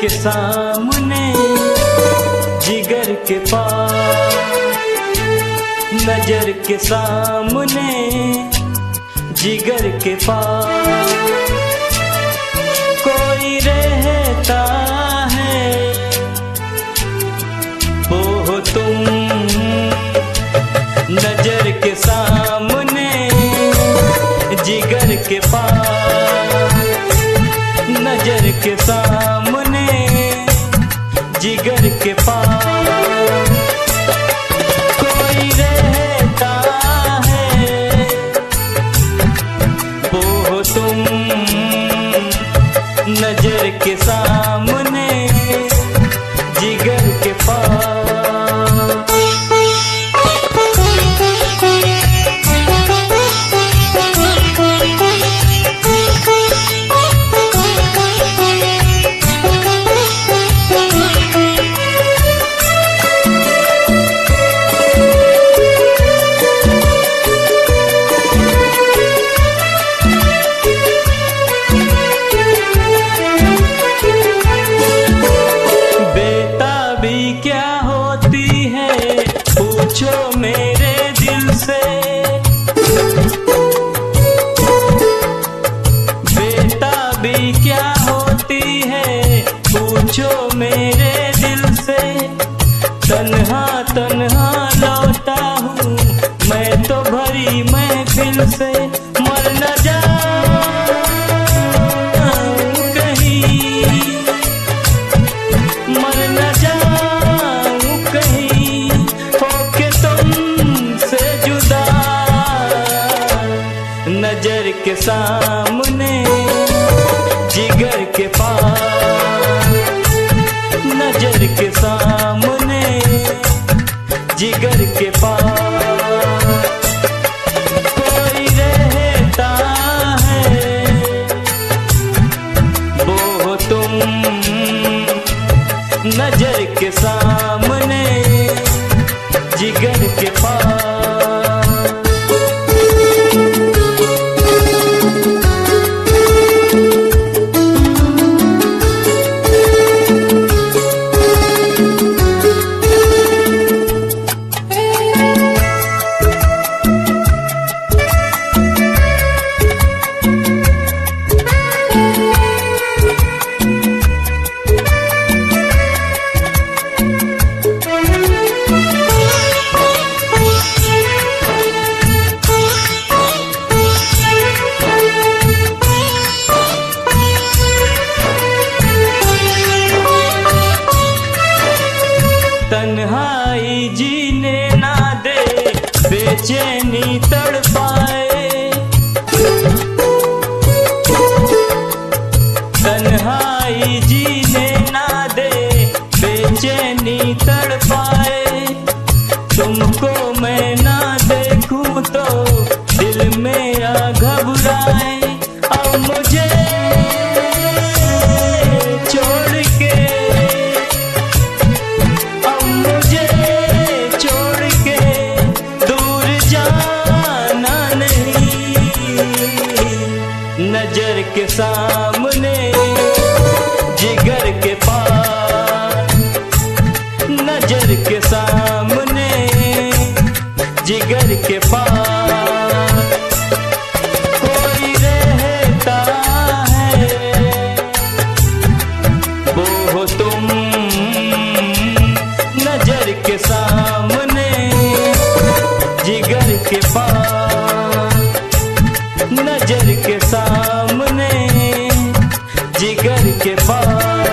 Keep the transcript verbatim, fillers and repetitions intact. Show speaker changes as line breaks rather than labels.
के सामने जिगर के पास, नजर के सामने जिगर के पास कोई रहता है वो हो तुम। नजर के सामने जिगर के पास, नजर के सामने जिगर के पास कोई रहता है वो हो तुम। नजर के सामने जिगर के पास। पूछो मेरे दिल से, बेताबी क्या होती है पूछो मेरे दिल से। तन्हा तन्हा लौटा हूँ मैं तो भरी महफिल से। मर न जाऊं कहीं, मर न जाऊं कहीं होके तुमसे जुदा। नजर के सामने जिगर के पास, नजर के सामने जिगर के पास कोई रहता है वो हो तुम। नजर के सामने जिगर के पास। तन्हाई जीने ना दे बेचैनी तड़पाए, तन्हाई जीने ना दे बेचैनी तड़पाए। तुमको मैं ना देखूं तो दिल मेरा घबराए। अब मुझे छोड़ के, अब मुझे छोड़ के दूर जाना नहीं। नजर के सामने जिगर के पास, नजर के सामने जिगर के पास कोई रहता है वो हो तुम। नजर के सामने जिगर के पास, नजर के सामने जिगर के पास।